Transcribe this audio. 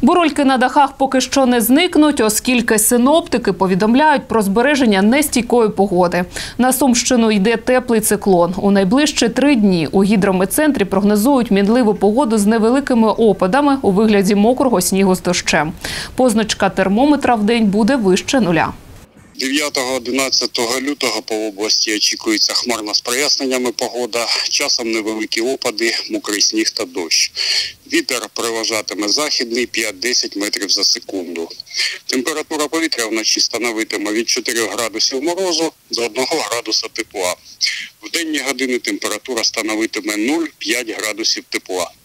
Бурульки на дахах поки що не зникнуть, оскільки синоптики повідомляють про збереження нестійкої погоди. На Сумщину йде теплий циклон. У найближчі 3 дні у гідрометцентрі прогнозують мінливу погоду з невеликими опадами у вигляді мокрого снігу з дощем. Позначка термометра в день буде вище нуля. 9-11 лютого по області очікується хмарна з проясненнями погода, часом невеликі опади, мокрий сніг та дощ. Вітер переважатиме західний 5-10 метрів за секунду. Температура повітря вночі становитиме від 4 градусів морозу до 1 градуса тепла. В денні години температура становитиме 0-5 градусів тепла.